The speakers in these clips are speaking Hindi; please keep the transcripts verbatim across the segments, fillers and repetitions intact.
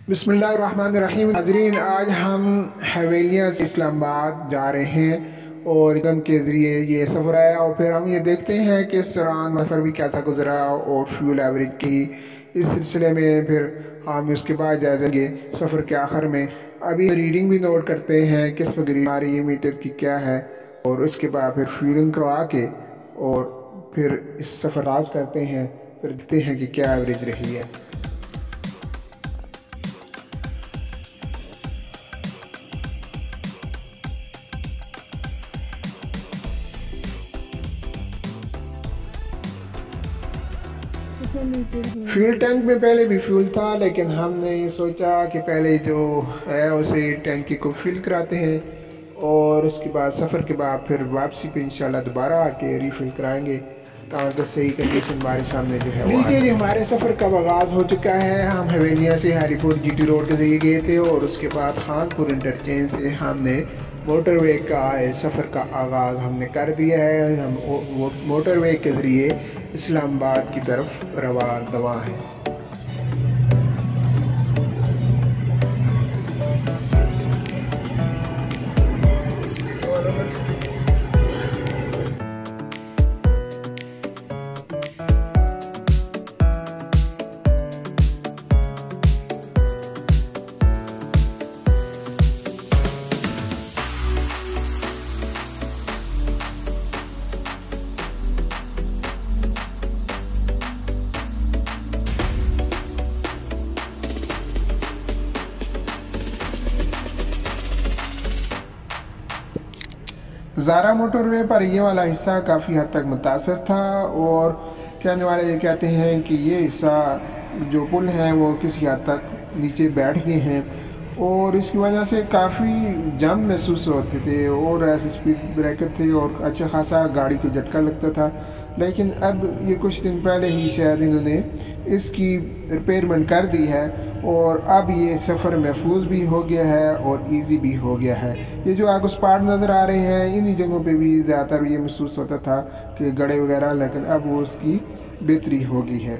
बिस्मिल्लाहिर्रहमानिर्रहीम। नाज़रीन, आज हम हवेलियाँ से इस्लामाबाद जा रहे हैं और गम के ज़रिए ये सफ़र आया और फिर हम ये देखते हैं कि इस दौरान सफ़र भी कैसा गुजरा और फ्यूल एवरेज की इस सिलसिले में फिर हम उसके बाद जायज़ा लेंगे सफ़र के आखिर में। अभी रीडिंग भी नोट करते हैं किस वक्त हमारी मीटर की क्या है और उसके बाद फिर फ्यूलिंग करवा के और फिर इस सफ़र आज करते हैं, फिर देखते हैं कि क्या एवरेज रही है। फ्यूल टैंक में पहले भी फ्यूल था, लेकिन हमने सोचा कि पहले जो है उसे टैंकी को फिल कराते हैं और उसके बाद सफ़र के बाद फिर वापसी पे इंशाल्लाह दोबारा आके रीफिल कराएंगे ताकि सही कंडीशन हमारे सामने जो है। लीजिए जी, हमारे सफ़र का आगाज़ हो चुका है। हम हवेलियाँ से हरीपुर जीटी रोड के ज़रिए गए थे और उसके बाद खानपुर इंटरचेंज से हमने मोटरवे का सफ़र का आगाज़ हमने कर दिया है। हम वो मोटरवे के ज़रिए इस्लामाबाद की तरफ रवा दवा हैं। ज़ारा मोटरवे पर ये वाला हिस्सा काफ़ी हद तक मुतासर था और कहने वाले ये कहते हैं कि ये हिस्सा जो पुल है वो किसी हद तक नीचे बैठ गए हैं और इसकी वजह से काफ़ी जाम महसूस होते थे और ऐसे स्पीड ब्रेकर थे और अच्छा खासा गाड़ी को झटका लगता था। लेकिन अब ये कुछ दिन पहले ही शायद इन्होंने इसकी रिपेयरमेंट कर दी है और अब ये सफ़र महफूज भी हो गया है और इजी भी हो गया है। ये जो आगे स्पाट नज़र आ रहे हैं इन्हीं जगहों पे भी ज़्यादातर ये महसूस होता था कि गड़े वगैरह, लेकिन अब वो उसकी बेहतरी हो गई है।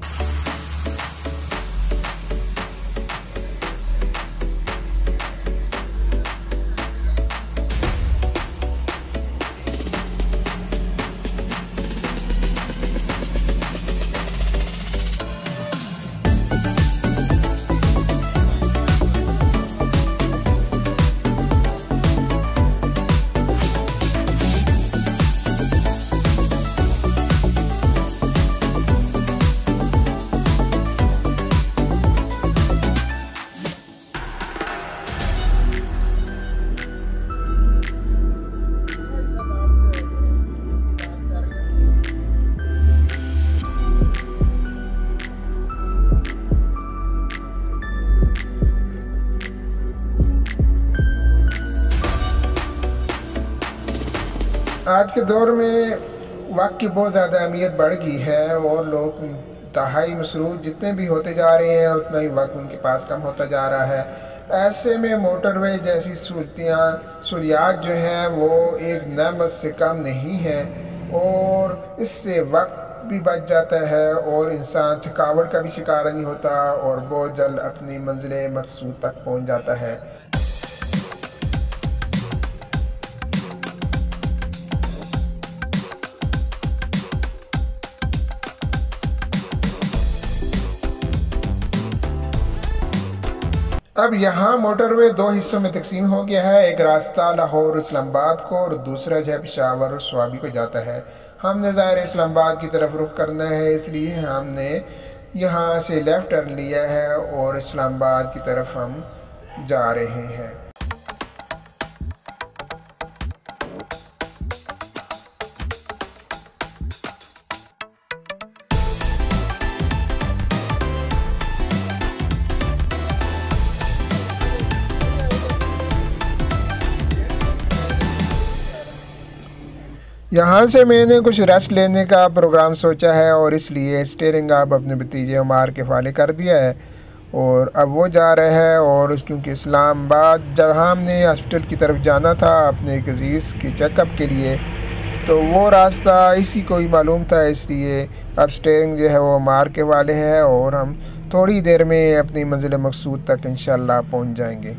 आज के दौर में वक्त की बहुत ज़्यादा अहमियत बढ़ गई है और लोग इंतहाई मसरूफ़ जितने भी होते जा रहे हैं उतना ही वक्त उनके पास कम होता जा रहा है। ऐसे में मोटरवे जैसी सहूलतियाँ सहूलियात जो हैं वो एक नेमत से कम नहीं है और इससे वक्त भी बच जाता है और इंसान थकावट का भी शिकार नहीं होता और बहुत जल्द अपनी मंजिल मकसूद तक पहुँच जाता है। अब यहाँ मोटरवे दो हिस्सों में तकसीम हो गया है। एक रास्ता लाहौर इस्लामाबाद को और दूसरा जो है पेशावर और स्वाबी को जाता है। हमने ज़ाहिर इस्लामाबाद की तरफ रुख करना है, इसलिए हमने यहाँ से लेफ़्ट टर्न लिया है और इस्लामाबाद की तरफ हम जा रहे हैं। यहाँ से मैंने कुछ रेस्ट लेने का प्रोग्राम सोचा है और इसलिए स्टीयरिंग अब अपने भतीजे उमार के हवाले कर दिया है और अब वो जा रहे हैं। और क्योंकि इस्लामाबाद जब हमने हॉस्पिटल की तरफ जाना था अपने एक अजीज़ के चेकअप के लिए, तो वो रास्ता इसी को ही मालूम था, इसलिए अब स्टीयरिंग जो है वो मार के वाले है और हम थोड़ी देर में अपनी मंजिल मकसूद तक इंशाअल्लाह पहुंच जाएंगे।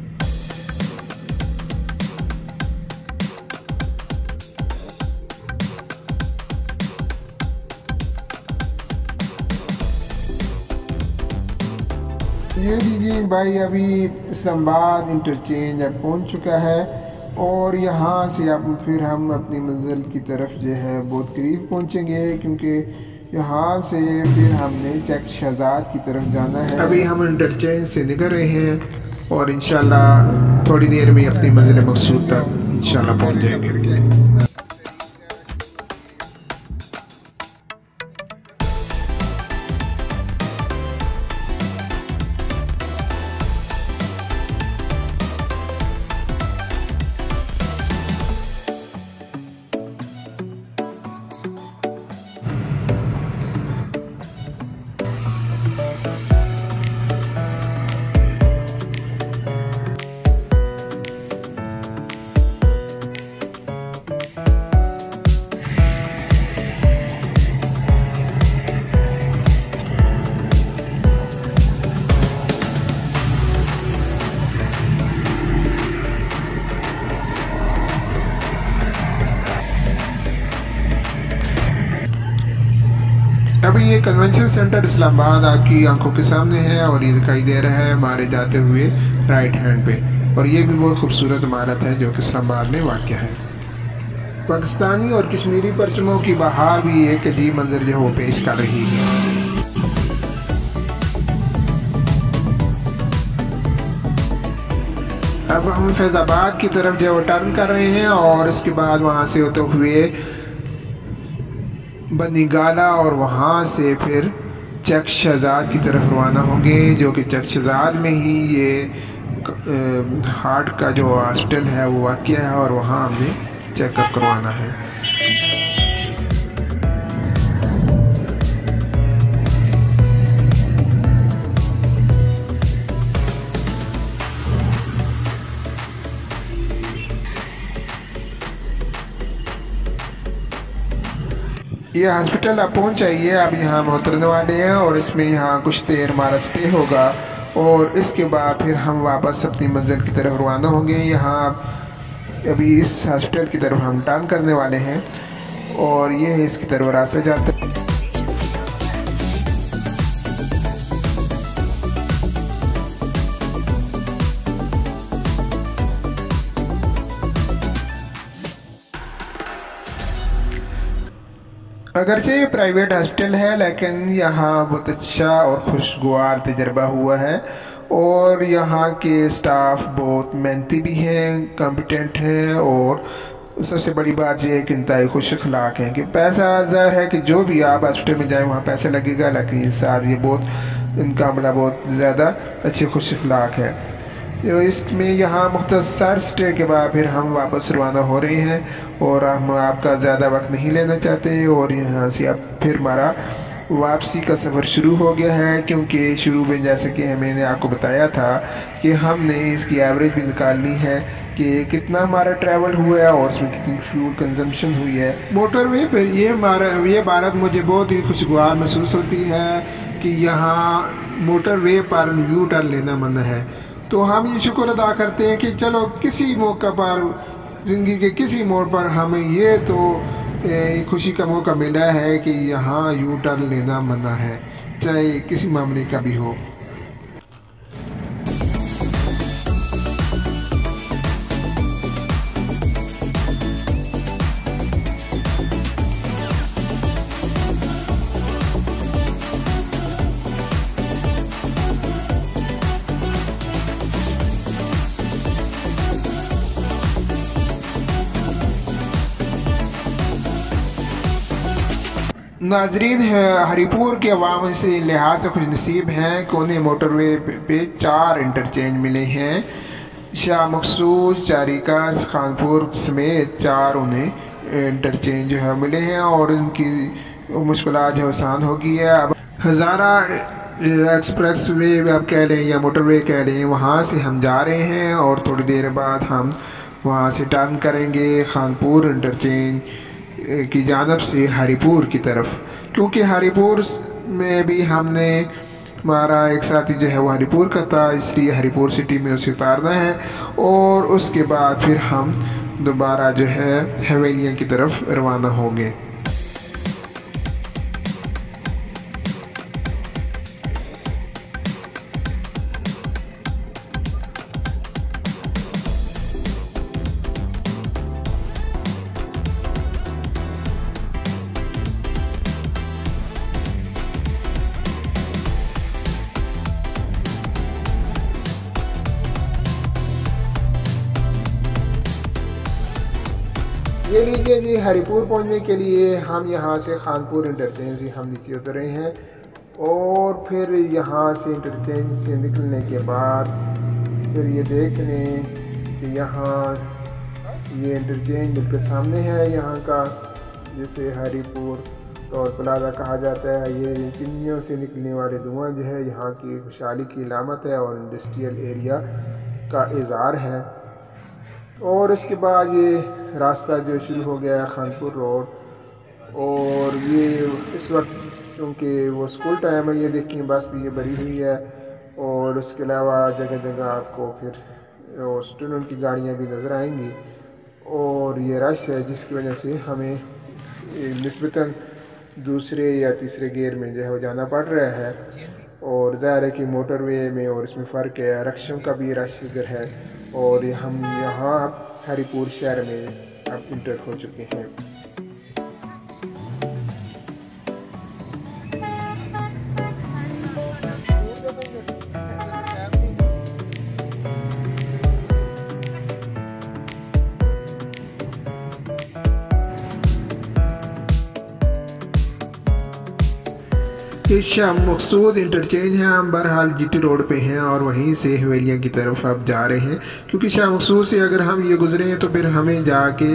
ये लीजिए भाई, अभी इस्लामाबाद इंटरचेंज अब पहुंच चुका है और यहाँ से अब फिर हम अपनी मंजिल की तरफ जो है बहुत करीब पहुंचेंगे, क्योंकि यहाँ से फिर हमने चक शहजाद की तरफ जाना है। अभी हम इंटरचेंज से निकल रहे हैं और इंशाल्लाह थोड़ी देर में अपनी मंजिल मकसूद तक इंशाल्लाह पहुँच जाएंगे। अभी ये कन्वेंशन सेंटर इस्लामाबाद आपकी आंखों के सामने है और ये दिखाई दे रहा है हमारे जाते हुए राइट हैंड पे, और ये भी बहुत खूबसूरत इमारत है जो कि इस्लामाबाद में वाक़या है। पाकिस्तानी और कश्मीरी परचमों की बहार भी एक अजीब मंजर जो है वो पेश कर रही है। अब हम फैज़ाबाद की तरफ जो है टर्न कर रहे हैं और इसके बाद वहाँ से होते हुए बनीगाला और वहाँ से फिर चक शहजाद की तरफ रवाना होंगे, जो कि चक शहजाद में ही ये हार्ट का जो हॉस्पिटल है वो वाक़या है और वहाँ हमने चेकअप करवाना है। ये हॉस्पिटल आप पहुंच जाइए, अब यहाँ हम उतरने वाले हैं और इसमें यहाँ कुछ देर हमारा स्टे होगा और इसके बाद फिर हम वापस अपनी मंजिल की तरफ रवाना होंगे। यहाँ अभी इस हॉस्पिटल की तरफ हम टर्न करने वाले हैं और ये है इसकी तरफ रास्ता जाता है। अगरचे ये प्राइवेट हॉस्पिटल है लेकिन यहाँ बहुत अच्छा और खुशगवार तजर्बा हुआ है और यहाँ के स्टाफ बहुत मेहनती भी हैं, कॉम्पिटेंट हैं और सबसे बड़ी बात यह है कि इंतहाई खुश अखलाक हैं। कि पैसा ज़ाहिर है कि जो भी आप हॉस्पिटल में जाए वहाँ पैसा लगेगा, लेकिन इस साल ये बहुत इनका अमला बहुत ज़्यादा अच्छे खुश अखलाक है। इसमें यहाँ मुख्तसर स्टे के बाद फिर हम वापस रवाना हो रहे हैं और हम आपका ज़्यादा वक्त नहीं लेना चाहते और यहाँ से अब फिर हमारा वापसी का सफ़र शुरू हो गया है, क्योंकि शुरू में जैसे कि मैंने आपको बताया था कि हमने इसकी एवरेज भी निकालनी है कि कितना हमारा ट्रैवल हुआ है और उसमें कितनी फ्यूल कंजम्पशन हुई है। मोटरवे पर ये हमारा ये भारत मुझे बहुत ही खुशगवार महसूस होती है कि यहाँ मोटरवे पर यू टर्न लेना मना है। तो हम ये शुक्र अदा करते हैं कि चलो किसी मौका पर ज़िंदगी के किसी मोड़ पर हमें ये तो ए, खुशी का मौका मिला है कि यहाँ यू टर्न लेना मना है, चाहे किसी मामले का भी हो। नाजरीन है, हरीपुर के अवाम से लिहाज से खुश नसीब हैं कि उन्हें मोटरवे पे चार इंटरचेंज मिले हैं। शाह मकसूद, चारिका, खानपुर समेत चार उन्हें इंटरचेंज जो है मिले हैं और उनकी मुश्किलात जो आसान हो गई है। अब हज़ारा एक्सप्रेस वे आप कह लें या मोटरवे कह लें, वहाँ से हम जा रहे हैं और थोड़ी देर बाद हम वहाँ से टर्न करेंगे खानपुर इंटरचेंज की जानब से हरीपुर की तरफ, क्योंकि हरीपुर में भी हमने हमारा एक साथी जो है वो हरिपुर का था, इसलिए हरिपुर सिटी में उसे उतारना है और उसके बाद फिर हम दोबारा जो है हवेलियाँ की तरफ रवाना होंगे। ये लीजिए जी, हरिपुर पहुंचने के लिए हम यहाँ से खानपुर इंटरचेंज से हम नीचे उतरे हैं और फिर यहाँ से इंटरचेंज से निकलने के बाद फिर ये देख लें कि यहाँ ये इंटरचेंज बिल्कुल सामने है यहाँ का, जिसे हरिपुर टोल प्लाजा कहा जाता है। ये चिमनियों से निकलने वाले धुआं जो है यहाँ की खुशहाली की अलामत है और इंडस्ट्रियल एरिया का इज़हार है। और उसके बाद ये रास्ता जो शुरू हो गया है खानपुर रोड, और ये इस वक्त क्योंकि वो स्कूल टाइम है, ये देखिए बस भी ये भरी हुई है और उसके अलावा जगह जगह आपको फिर स्टूडेंट की गाड़ियाँ भी नज़र आएंगी और ये रश है जिसकी वजह से हमें निस्बतन दूसरे या तीसरे गियर में जो है वो जाना पड़ रहा है। और ज़ाहिर है कि मोटरवे में और इसमें फ़र्क है, रक्षों का भी रश इधर है और हम यहाँ हरिपुर शहर में अब इंटर हो चुके हैं। इस शाह मकसूद इंटरचेंज है, हम बहरहाल जीटी रोड पे हैं और वहीं से हवेलियाँ की तरफ अब जा रहे हैं, क्योंकि शाह मकसूद से अगर हम ये गुजरे हैं तो फिर हमें जाके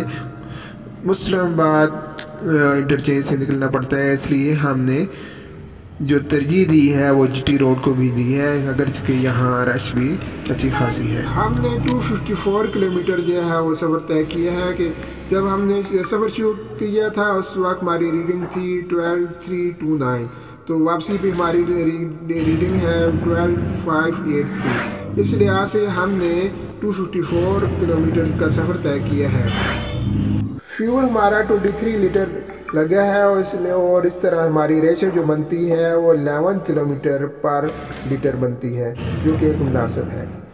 मुस्लिमाबाद इंटरचेंज से निकलना पड़ता है। इसलिए हमने जो तरजीह दी है वो जीटी रोड को भी दी है, अगर कि यहाँ रश भी अच्छी खासी है। हमने दो सौ चौवन किलोमीटर जो है वो सफ़र तय किया है कि जब हमने सफ़र शुरू किया था उस वक्त हमारी रीडिंग थी ट्वेल्व थ्री टू नाइन, तो वापसी भी हमारी रीडिंग है ट्वेल्व फाइव एट थ्री। इस लिहाज से हमने दो सौ चौवन किलोमीटर का सफ़र तय किया है। फ्यूल हमारा तेईस लीटर लगा है और इसलिए और इस तरह हमारी रेशो जो बनती है वो ग्यारह किलोमीटर पर लीटर बनती है, जो कि एक मुनासिब है।